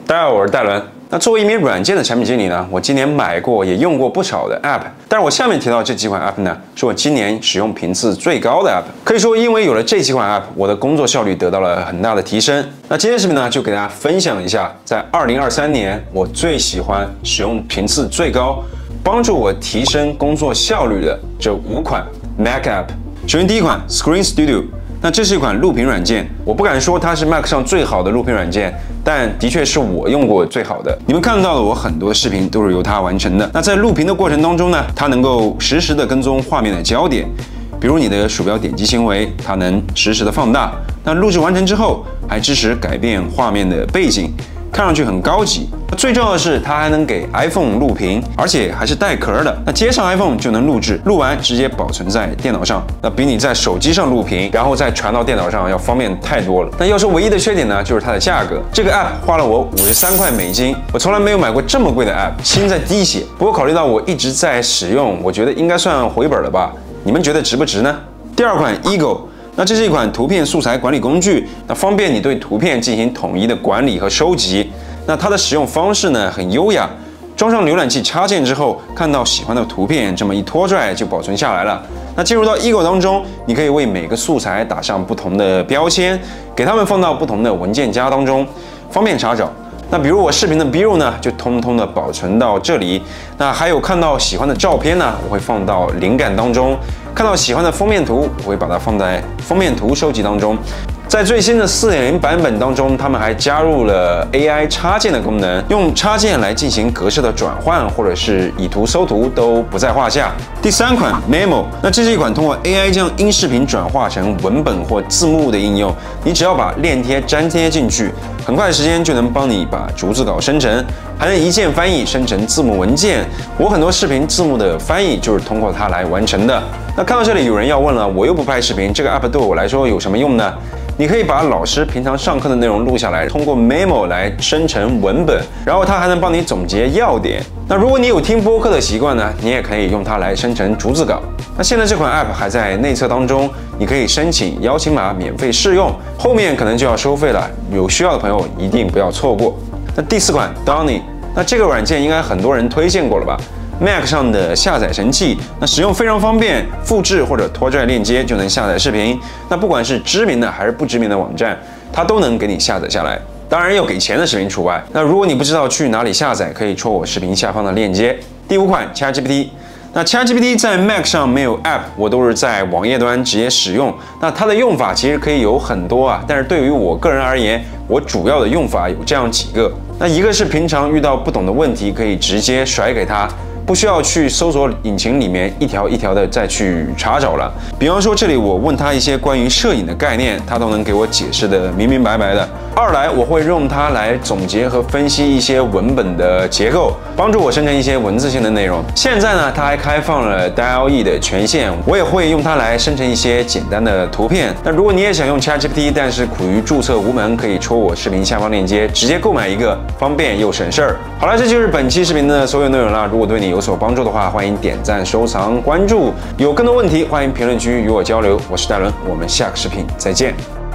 大家好，我是戴伦。那作为一名软件的产品经理呢，我今年买过也用过不少的 App， 但是我下面提到这几款 App 呢，是我今年使用频次最高的 App。可以说，因为有了这几款 App， 我的工作效率得到了很大的提升。那今天视频呢，就给大家分享一下，在2023年我最喜欢使用频次最高，帮助我提升工作效率的这5款 Mac App。首先第一款 Screen Studio。那这是一款录屏软件，我不敢说它是 Mac 上最好的录屏软件，但的确是我用过最好的。你们看到的我很多视频都是由它完成的。那在录屏的过程当中呢，它能够实时的跟踪画面的焦点，比如你的鼠标点击行为，它能实时的放大。那录制完成之后，还支持改变画面的背景，看上去很高级。最重要的是，它还能给 iPhone 录屏，而且还是带壳的。那接上 iPhone 就能录制，录完直接保存在电脑上。那比你在手机上录屏，然后再传到电脑上要方便太多了。那要说唯一的缺点呢，就是它的价格。这个 App 花了我53块美金，我从来没有买过这么贵的 App， 心在滴血。不过考虑到我一直在使用，我觉得应该算回本了吧？你们觉得值不值呢？第二款 Eagle。那这是一款图片素材管理工具，那方便你对图片进行统一的管理和收集。那它的使用方式呢很优雅，装上浏览器插件之后，看到喜欢的图片，这么一拖拽就保存下来了。那进入到 Eagle 当中，你可以为每个素材打上不同的标签，给它们放到不同的文件夹当中，方便查找。那比如我视频的 B-roll 呢，就通通的保存到这里。那还有看到喜欢的照片呢，我会放到灵感当中；看到喜欢的封面图，我会把它放在封面图收集当中。在最新的 4.0 版本当中，他们还加入了 AI 插件的功能，用插件来进行格式的转换，或者是以图搜图都不在话下。第三款 Memo， 那这是一款通过 AI 将音视频转化成文本或字幕的应用。你只要把链贴粘贴进去，很快的时间就能帮你把逐字稿生成，还能一键翻译生成字幕文件。我很多视频字幕的翻译就是通过它来完成的。那看到这里，有人要问了，我又不拍视频，这个 App 对我来说有什么用呢？你可以把老师平常上课的内容录下来，通过 Memo 来生成文本，然后它还能帮你总结要点。那如果你有听播客的习惯呢，你也可以用它来生成逐字稿。那现在这款 App 还在内测当中，你可以申请邀请码免费试用，后面可能就要收费了，有需要的朋友一定不要错过。那第4款 Donny， 那这个软件应该很多人推荐过了吧？Mac 上的下载神器，那使用非常方便，复制或者拖拽链接就能下载视频。那不管是知名的还是不知名的网站，它都能给你下载下来。当然要给钱的视频除外。那如果你不知道去哪里下载，可以戳我视频下方的链接。第5款 ChatGPT。那 ChatGPT 在 Mac 上没有 App， 我都是在网页端直接使用。那它的用法其实可以有很多啊，但是对于我个人而言，我主要的用法有这样几个。那一个是平常遇到不懂的问题，可以直接甩给他。不需要去搜索引擎里面一条一条的再去查找了。比方说这里我问他一些关于摄影的概念，他都能给我解释的明明白白的。二来我会用它来总结和分析一些文本的结构，帮助我生成一些文字性的内容。现在呢，它还开放了 DALL-E 的权限，我也会用它来生成一些简单的图片。那如果你也想用 ChatGPT， 但是苦于注册无门，可以戳我视频下方链接，直接购买一个，方便又省事儿。好了，这就是本期视频的所有内容了。如果对你有所帮助的话，欢迎点赞、收藏、关注。有更多问题，欢迎评论区与我交流。我是戴伦，我们下个视频再见。